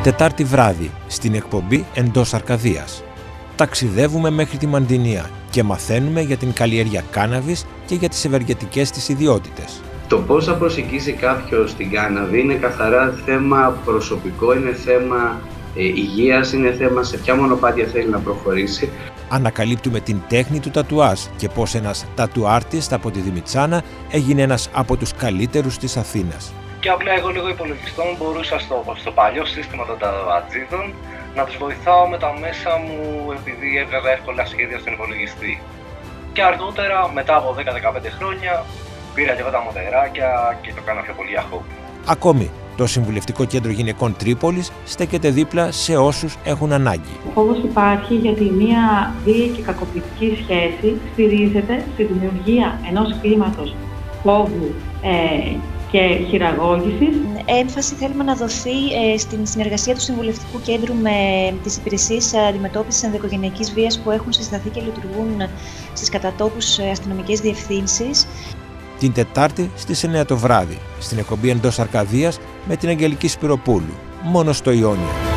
Τετάρτη βράδυ στην εκπομπή «Εντός Αρκαδίας». Ταξιδεύουμε μέχρι τη Μαντινία και μαθαίνουμε για την καλλιέργεια κάναβης και για τις ευεργετικές της ιδιότητες. Το πώς θα προσεγγίσει κάποιος την κάναβη είναι καθαρά θέμα προσωπικό, είναι θέμα υγείας, είναι θέμα σε ποια μονοπάτια θέλει να προχωρήσει. Ανακαλύπτουμε την τέχνη του τατουάζ και πώς ένας tattoo artist από τη Δημητσάνα έγινε ένας από τους καλύτερους της Αθήνας. Και απλά εγώ λίγο υπολογιστών μπορούσα στο παλιό σύστημα των τατουατζίδων να τους βοηθάω με τα μέσα μου επειδή έβγαζα εύκολα σχέδια στον υπολογιστή. Και αργότερα, μετά από 10-15 χρόνια, πήρα και εγώ τα μοντεράκια και το κάνα πιο πολύ για χόμπι. Ακόμη, το Συμβουλευτικό Κέντρο Γυναικών Τρίπολης στέκεται δίπλα σε όσους έχουν ανάγκη. Ο φόβος υπάρχει γιατί μια βίαιη και κακοποιητική σχέση στηρίζεται στη δημιουργία ενός κλίματος φόβου και χειραγώγησης. Έμφαση θέλουμε να δοθεί στην συνεργασία του Συμβουλευτικού Κέντρου με τις υπηρεσίες αντιμετώπισης ενδοοικογενειακής βίας που έχουν συσταθεί και λειτουργούν στις κατατόπους αστυνομικές διευθύνσεις. Την Τετάρτη στις 9 το βράδυ, στην εκπομπή «Εντός Αρκαδίας» με την Αγγελική Σπυροπούλου, μόνο στο Ιόνιο.